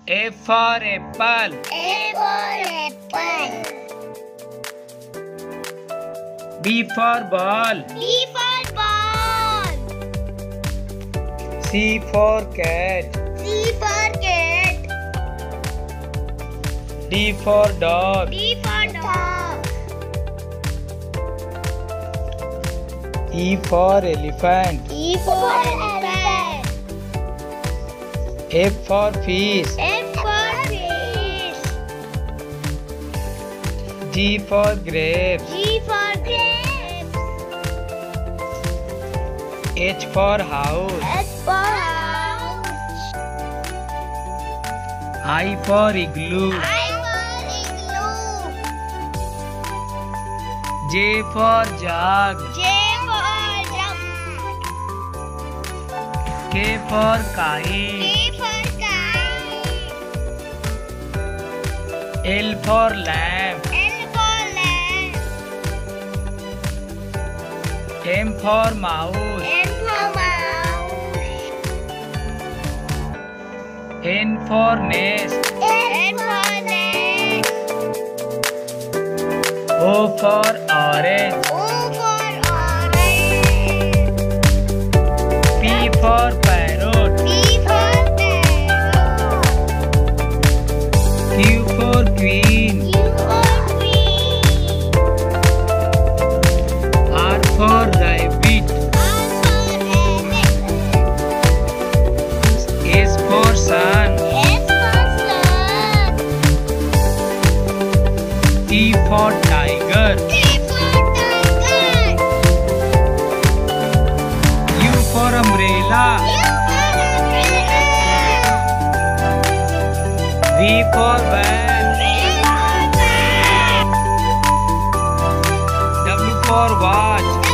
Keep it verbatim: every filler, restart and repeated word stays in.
A for apple. A for apple. B for ball. B for ball. C for cat. C for cat. D for dog. D for dog. E for elephant. E for elephant. F for fish. F for fish. G for grapes. G for grapes. H for house. H for house. I for igloo. I for igloo. J for jug. J for jug. K for kite. K for kite. L for lamp. L for lamp. M for mouse. N for mouse. N for nest. N for nest. O for orange. O for orange. P for parrot. P for parrot. Q for queen. Q for queen. R for rabbit. R for rabbit. S for sun. S for sun. T for tiger. T for tiger. U for umbrella. U for umbrella. V for van. V for van. W for watch. W